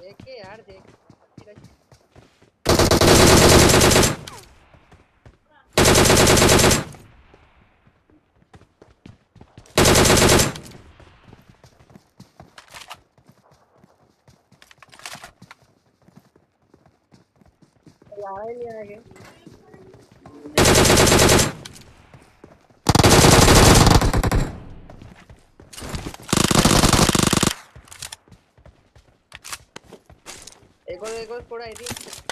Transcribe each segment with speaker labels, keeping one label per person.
Speaker 1: देख के यार देख यार ही नहीं आगे एक और थोड़ा आई थी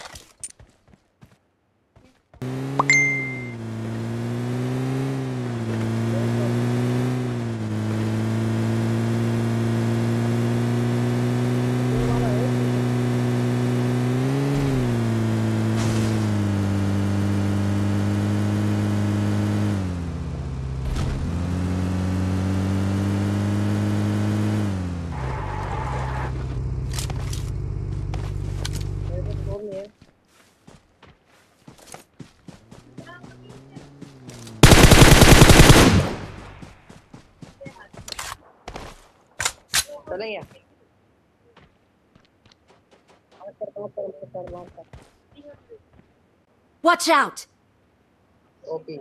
Speaker 1: चलेंगे
Speaker 2: Watch out!
Speaker 1: ओपी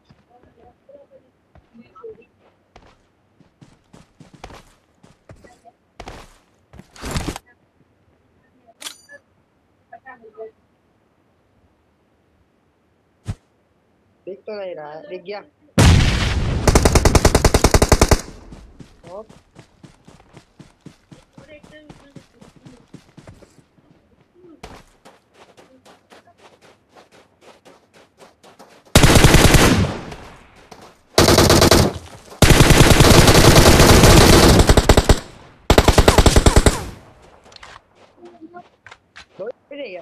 Speaker 1: दिख तो नहीं रहा है दिख गया गया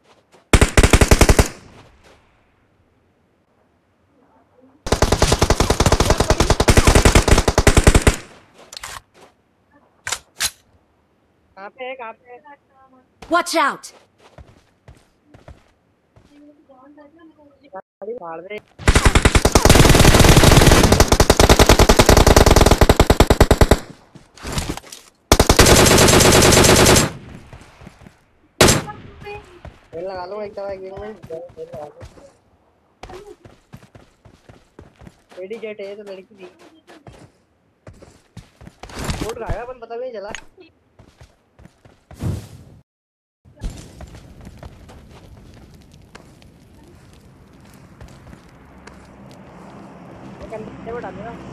Speaker 1: कहाँ पे है
Speaker 2: Watch out!
Speaker 1: फाड़ दे तेल लगा लो एक दवा गेम में तेल लगा लो लेडी जेट है तो लड़की थी वोट खाएगा अपन पता भी नहीं चला कंधे पे डाल देना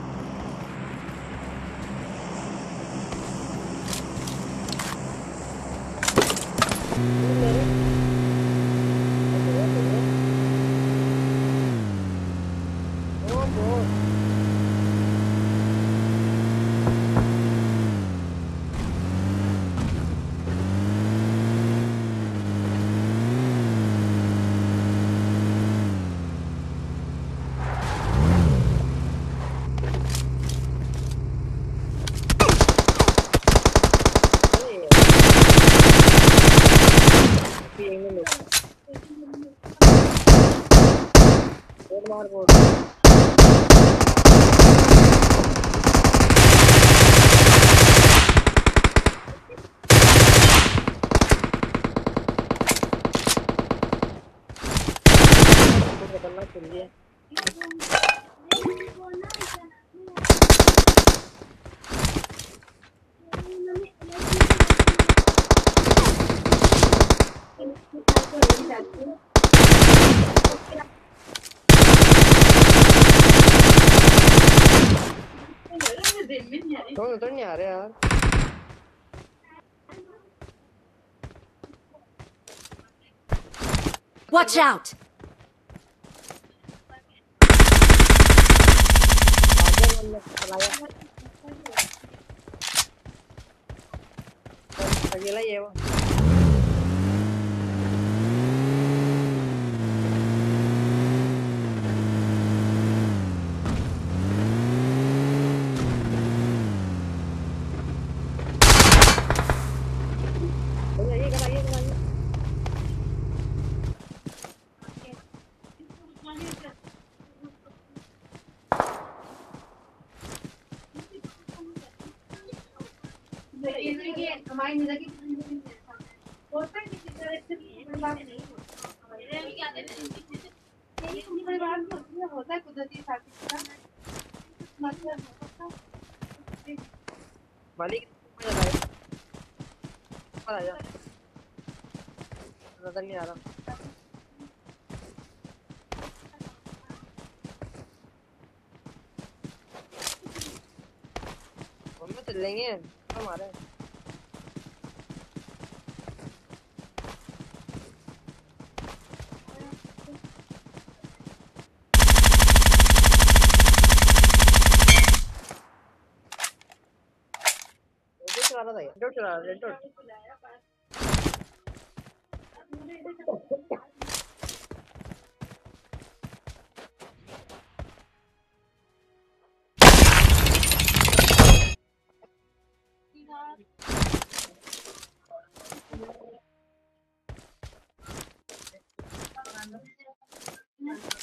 Speaker 1: मार बोल खतरनाक चल रही है तो नहीं आ रहे यार
Speaker 2: Watch out!
Speaker 1: अकेला ही है वो मालिक ऊपर जा रहा है, ऊपर आ जा, नजर नहीं आ रहा। हम में चल लेंगे हमारे। रेड चला रहा था, रेड चला रहा, रेड डॉट।